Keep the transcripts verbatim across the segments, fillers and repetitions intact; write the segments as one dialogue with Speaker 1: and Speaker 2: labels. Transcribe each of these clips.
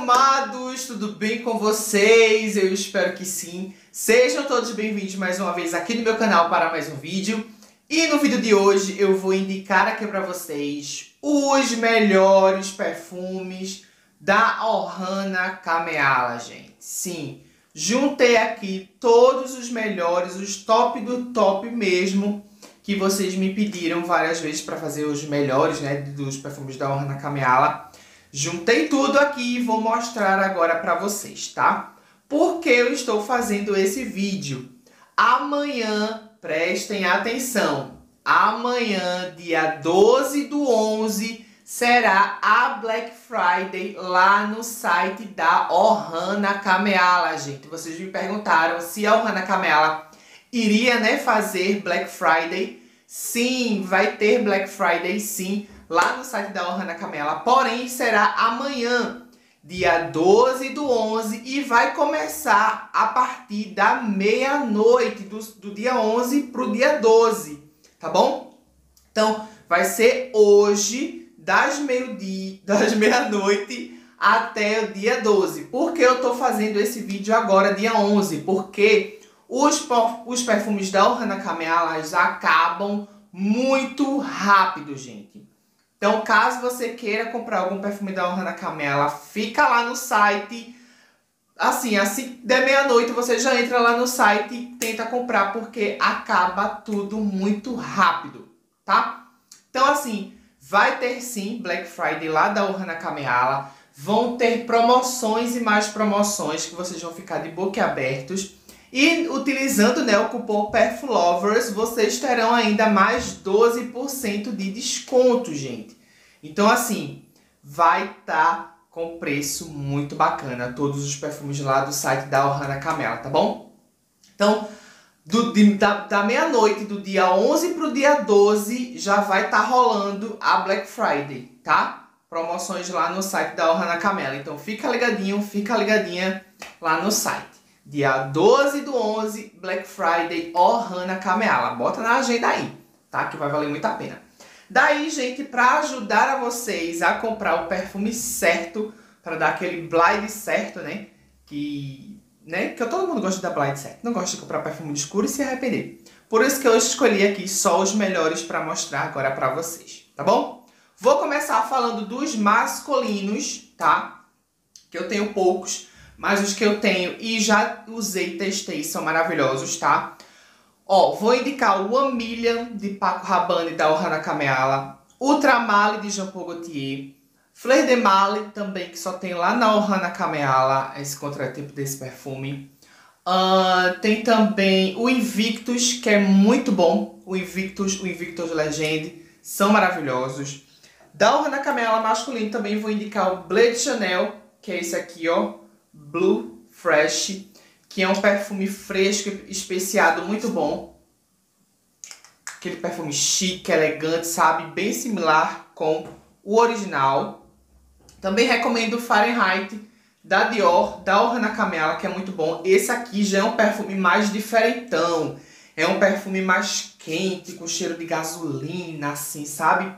Speaker 1: perfumados, tudo bem com vocês? Eu espero que sim. Sejam todos bem-vindos mais uma vez aqui no meu canal para mais um vídeo. E no vídeo de hoje eu vou indicar aqui para vocês os melhores perfumes da Ohana Kameala, gente. Sim, juntei aqui todos os melhores, os top do top mesmo, que vocês me pediram várias vezes para fazer os melhores, né, dos perfumes da Ohana Kameala. Juntei tudo aqui e vou mostrar agora para vocês, tá? Por que eu estou fazendo esse vídeo? Amanhã, prestem atenção, amanhã, dia doze do onze, será a Black Friday lá no site da Ohana Kameala, gente. Vocês me perguntaram se a Ohana Kameala iria, né, fazer Black Friday. Sim, vai ter Black Friday, sim, lá no site da Ohana Kameala, porém será amanhã, dia doze do onze, e vai começar a partir da meia-noite do, do dia onze para o dia doze, tá bom? Então, vai ser hoje, das meio-dia, das meia-noite até o dia doze. Por que eu tô fazendo esse vídeo agora, dia onze? Porque os, os perfumes da Ohana Kameala acabam muito rápido, gente. Então, caso você queira comprar algum perfume da Ohana Kameala, fica lá no site. Assim, assim da meia-noite você já entra lá no site e tenta comprar, porque acaba tudo muito rápido, tá? Então, assim, vai ter sim Black Friday lá da Ohana Kameala. Vão ter promoções e mais promoções que vocês vão ficar de boquiabertos. E utilizando, né, o cupom PerfuLovers, vocês terão ainda mais doze por cento de desconto, gente. Então, assim, vai estar com preço muito bacana todos os perfumes lá do site da Ohana Kameala, tá bom? Então, do, de, da, da meia-noite do dia onze para o dia doze já vai estar rolando a Black Friday, tá? Promoções lá no site da Ohana Kameala. Então, fica ligadinho, fica ligadinha lá no site. Dia doze do onze, Black Friday, Ohana Kameala. Bota na agenda aí, tá? Que vai valer muito a pena. Daí, gente, para ajudar a vocês a comprar o perfume certo, para dar aquele blind certo, né? Que, né? Que todo mundo gosta da blind certo. Não gosta de comprar perfume de escuro e se arrepender. Por isso que eu escolhi aqui só os melhores para mostrar agora para vocês, tá bom? Vou começar falando dos masculinos, tá? Que eu tenho poucos. Mas os que eu tenho e já usei e testei são maravilhosos, tá? Ó, vou indicar o One Million de Paco Rabanne da Ohana Kameala, Ultra Male de Jean Paul Gaultier, Fleur de Male também, que só tem lá na Ohana Kameala, esse contratipo desse perfume. Uh, tem também o Invictus, que é muito bom, o Invictus, o Invictus Legend, são maravilhosos. Da Ohana Kameala masculino também vou indicar o Blade Chanel, que é esse aqui, ó. Blue Fresh, que é um perfume fresco, especiado, muito bom. Aquele perfume chique, elegante, sabe? Bem similar com o original. Também recomendo o Fahrenheit da Dior, da Ohana Kameala, que é muito bom. Esse aqui já é um perfume mais diferentão. É um perfume mais quente, com cheiro de gasolina, assim, sabe?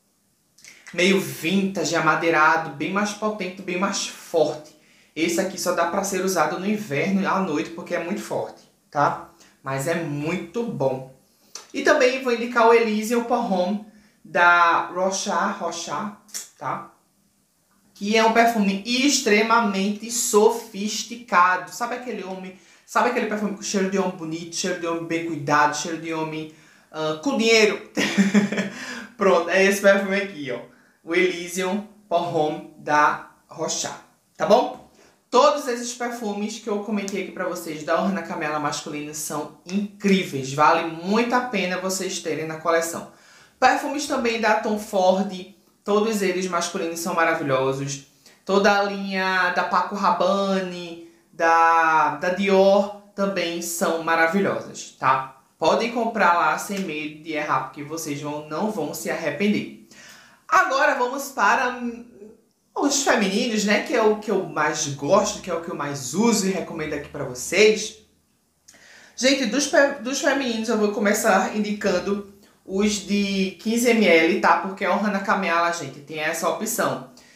Speaker 1: Meio vintage, amadeirado, bem mais potente, bem mais forte. Esse aqui só dá para ser usado no inverno à noite, porque é muito forte, tá? Mas é muito bom. E também vou indicar o Elysium Pour Homme da Rocha, Rocha, tá? Que é um perfume extremamente sofisticado. Sabe aquele homem, sabe aquele perfume com cheiro de homem bonito, cheiro de homem bem cuidado, cheiro de homem uh, com dinheiro? Pronto, é esse perfume aqui, ó. O Elysium Pour Homme da Rocha, tá bom? Todos esses perfumes que eu comentei aqui pra vocês da Ohana Kameala masculina são incríveis. Vale muito a pena vocês terem na coleção. Perfumes também da Tom Ford, todos eles masculinos são maravilhosos. Toda a linha da Paco Rabanne, da, da Dior também são maravilhosas, tá? Podem comprar lá sem medo de errar, porque vocês vão, não vão se arrepender. Agora vamos para os femininos, né, que é o que eu mais gosto, que é o que eu mais uso e recomendo aqui pra vocês. Gente, dos, dos femininos eu vou começar indicando os de quinze mililitros, tá? Porque a Ohana Kameala, gente, tem essa opção.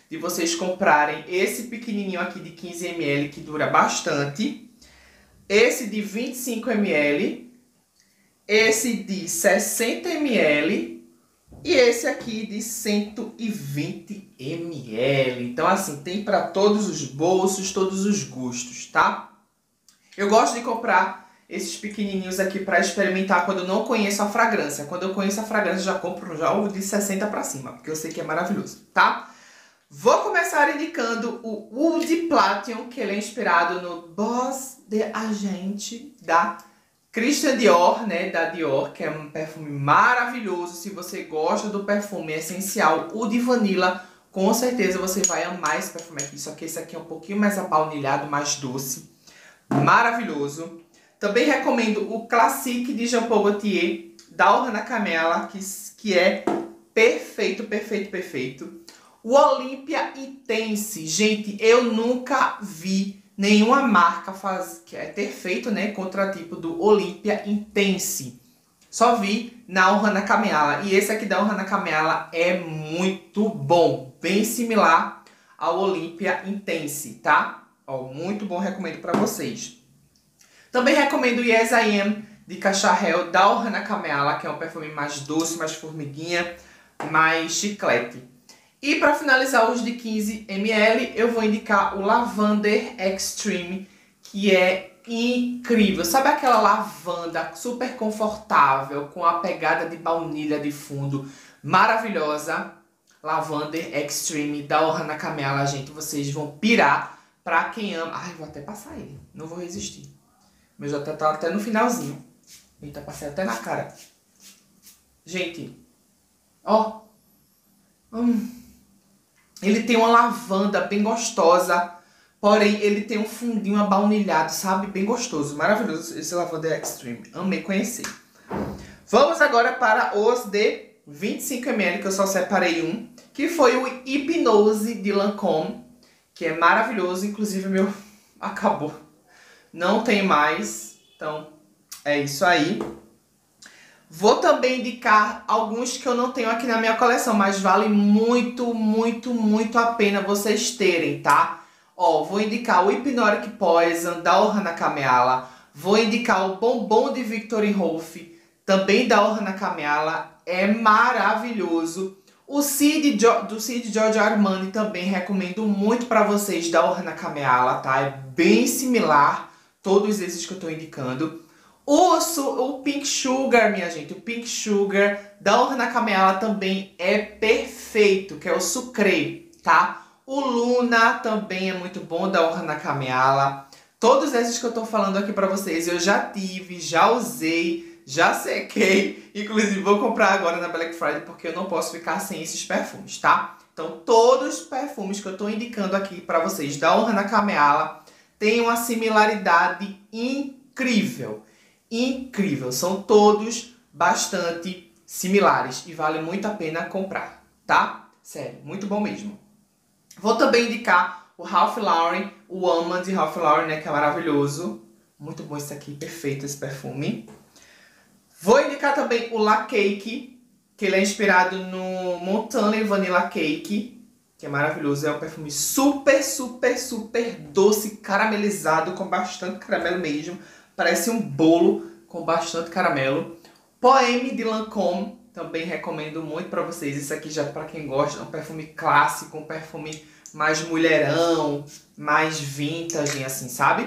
Speaker 1: de vocês comprarem esse pequenininho aqui de quinze mililitros, que dura bastante. Esse de vinte e cinco mililitros. Esse de sessenta mililitros. E esse aqui de cento e vinte mililitros. Então, assim, tem para todos os bolsos, todos os gostos, tá? Eu gosto de comprar esses pequenininhos aqui para experimentar quando eu não conheço a fragrância. Quando eu conheço a fragrância, eu já compro já o de sessenta para cima, porque eu sei que é maravilhoso, tá? Vou começar indicando o Wood Platinum, que ele é inspirado no Boss de Agente da Christian Dior, né, da Dior, que é um perfume maravilhoso. Se você gosta do perfume essencial, o de vanilla, com certeza você vai amar esse perfume aqui. Só que esse aqui é um pouquinho mais abaunilhado, mais doce. Maravilhoso. Também recomendo o Classique de Jean Paul Gaultier, da Ohana Camela, que, que é perfeito, perfeito, perfeito. O Olympia Intense. Gente, eu nunca vi nenhuma marca faz, que é ter feito, né, contratipo do Olympia Intense. Só vi na Ohana Camela. E esse aqui da Ohana Camela é muito bom. Bem similar ao Olympia Intense, tá? Ó, muito bom, recomendo para vocês. Também recomendo o Yes I Am de Cacharel da Ohana Camela, que é um perfume mais doce, mais formiguinha, mais chiclete. E para finalizar os de quinze mililitros, eu vou indicar o Lavender Extreme, que é incrível. Sabe aquela lavanda super confortável, com a pegada de baunilha de fundo, maravilhosa? Lavender Extreme da Ohana Camela, gente, vocês vão pirar. Pra quem ama... Ai, vou até passar ele, não vou resistir. Meu já tá, tá até no finalzinho. Eita, passei até na cara. Gente, ó. Hum. Ele tem uma lavanda bem gostosa, porém ele tem um fundinho abaunilhado, sabe? Bem gostoso, maravilhoso esse Lavender Extreme. Amei conhecer. Vamos agora para os de vinte e cinco mililitros, que eu só separei um, que foi o Hypnose de Lancôme, que é maravilhoso. Inclusive, meu acabou. Não tem mais, então é isso aí. Vou também indicar alguns que eu não tenho aqui na minha coleção, mas vale muito, muito, muito a pena vocês terem, tá? Ó, vou indicar o Hypnotic Poison da Ohana Camela. Vou indicar o Bombom de Viktor Rolf, também da Ohana Camela. É maravilhoso. O Cid do Cid Giorgio Armani também recomendo muito para vocês, da Ohana Camela, tá? É bem similar, todos esses que eu tô indicando. O, o Pink Sugar, minha gente, o Pink Sugar da Ohana Camela também é perfeito, que é o Sucre, tá? O Luna também é muito bom, da Ohana Camela. Todos esses que eu tô falando aqui pra vocês, eu já tive, já usei, já sequei. Inclusive, vou comprar agora na Black Friday, porque eu não posso ficar sem esses perfumes, tá? Então, todos os perfumes que eu tô indicando aqui pra vocês, da Ohana Camela, têm uma similaridade incrível. Incrível, são todos bastante similares e vale muito a pena comprar, tá? Sério, muito bom mesmo. Vou também indicar o Ralph Lauren, o Woman de Ralph Lauren, né, que é maravilhoso. Muito bom esse aqui, perfeito esse perfume. Vou indicar também o La Cake, que ele é inspirado no Montana Vanilla Cake, que é maravilhoso. É um perfume super, super, super doce, caramelizado, com bastante caramelo mesmo. Parece um bolo com bastante caramelo. Poème de Lancôme, também recomendo muito para vocês. Isso aqui já para quem gosta, é um perfume clássico, um perfume mais mulherão, mais vintage, assim, sabe?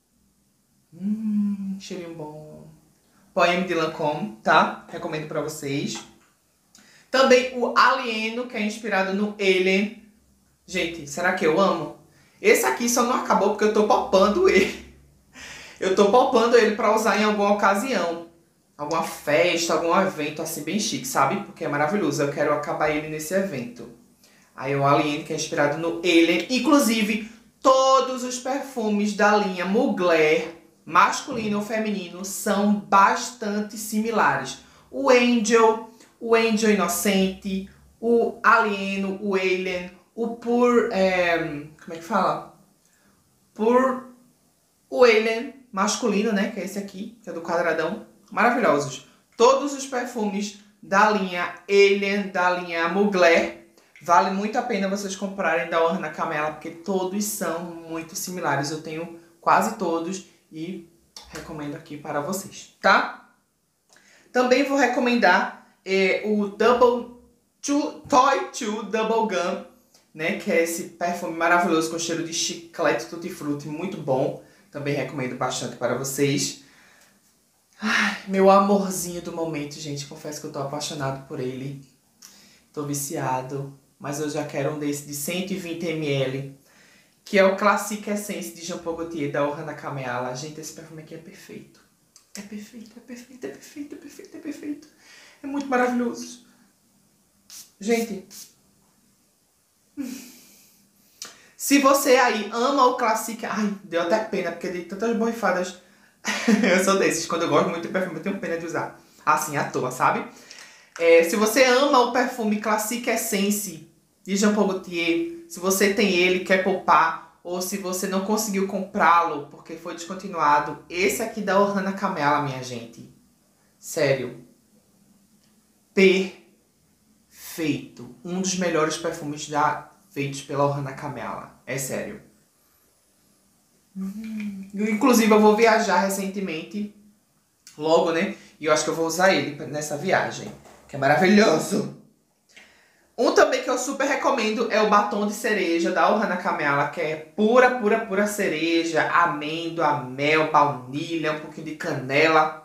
Speaker 1: Hum, cheirinho bom. Poème de Lancôme, tá? Recomendo para vocês. Também o Alieno, que é inspirado no Alien. Gente, será que eu amo? Esse aqui só não acabou porque eu tô popando ele. Eu tô poupando ele pra usar em alguma ocasião. Alguma festa, algum evento assim bem chique, sabe? Porque é maravilhoso. Eu quero acabar ele nesse evento. Aí o Alien, que é inspirado no Alien. Inclusive, todos os perfumes da linha Mugler, masculino ou feminino, são bastante similares. O Angel, o Angel Inocente, o Alieno, o Alien, o Pur... É, como é que fala? Pur... O Alien masculino, né? Que é esse aqui, que é do quadradão. Maravilhosos. Todos os perfumes da linha Alien, da linha Mugler, Vale muito a pena vocês comprarem da Ohana Camela, porque todos são muito similares. Eu tenho quase todos e recomendo aqui para vocês, tá? Também vou recomendar é, o Double Two, Toy Two Double Gum, né? Que é esse perfume maravilhoso com cheiro de chiclete tutti-frutti, muito bom. Também recomendo bastante para vocês. Ai, meu amorzinho do momento, gente. Confesso que eu tô apaixonado por ele. Tô viciado. Mas eu já quero um desse de cento e vinte mililitros. Que é o Classic Essence de Jean Paul Gaultier, da Ohana Camela. Gente, esse perfume aqui é perfeito. É perfeito, é perfeito, é perfeito, é perfeito, é perfeito. É muito maravilhoso. Gente. Se você aí ama o Classic... Ai, deu até pena, porque dei tantas borrifadas. Eu sou desses. Quando eu gosto muito de perfume, eu tenho pena de usar. Assim, à toa, sabe? É, se você ama o perfume Classic Essence de Jean Paul Gaultier, se você tem ele, quer poupar, ou se você não conseguiu comprá-lo porque foi descontinuado, esse aqui da Ohana Camela, minha gente. Sério. Perfeito. Um dos melhores perfumes já feitos pela Ohana Camela. É sério. Hum. Inclusive, eu vou viajar recentemente. Logo, né? E eu acho que eu vou usar ele nessa viagem. Que é maravilhoso. Um também que eu super recomendo é o batom de cereja da Ohana Camela, que é pura, pura, pura cereja, amêndoa, mel, baunilha, um pouquinho de canela.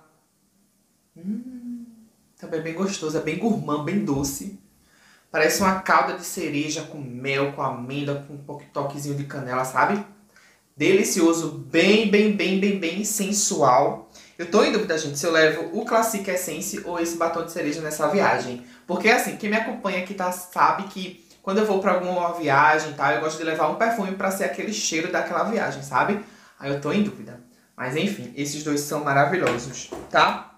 Speaker 1: Hum, também é bem gostoso, é bem gourmand, bem doce. Parece uma calda de cereja com mel, com amêndoa, com um pouquinho toquezinho de canela, sabe? Delicioso, bem, bem, bem, bem, bem sensual. Eu tô em dúvida, gente, se eu levo o Classic Essence ou esse batom de cereja nessa viagem. Porque, assim, quem me acompanha aqui tá, sabe que quando eu vou pra alguma viagem, tá, eu gosto de levar um perfume pra ser aquele cheiro daquela viagem, sabe? Aí eu tô em dúvida. Mas, enfim, esses dois são maravilhosos, tá?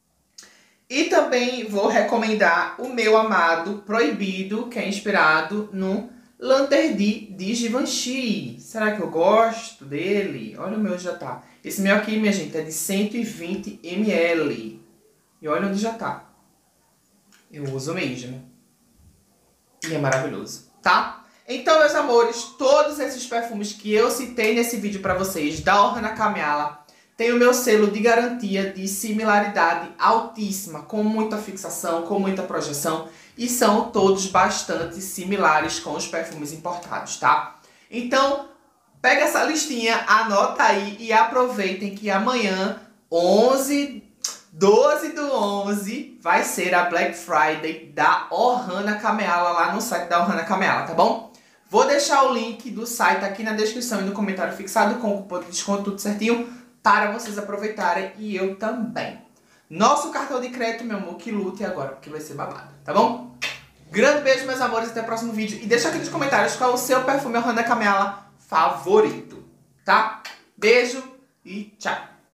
Speaker 1: E também vou recomendar o meu amado Proibido, que é inspirado no L'Interdit de Givenchy. Será que eu gosto dele? Olha o meu já tá. Esse meu aqui, minha gente, é de cento e vinte mililitros. E olha onde já tá. Eu uso mesmo. E é maravilhoso, tá? Então, meus amores, todos esses perfumes que eu citei nesse vídeo pra vocês, da Ohana Camela, tem o meu selo de garantia de similaridade altíssima, com muita fixação, com muita projeção, e são todos bastante similares com os perfumes importados, tá? Então, pega essa listinha, anota aí e aproveitem que amanhã, onze, doze do onze, vai ser a Black Friday da Ohana Camela lá no site da Ohana Camela, tá bom? Vou deixar o link do site aqui na descrição e no comentário fixado com o cupom de desconto, tudo certinho, para vocês aproveitarem e eu também. Nosso cartão de crédito, meu amor, que lute agora, porque vai ser babado, tá bom? Grande beijo, meus amores, até o próximo vídeo. E deixa aqui nos comentários qual é o seu perfume Ohana Camela favorito, tá? Beijo e tchau!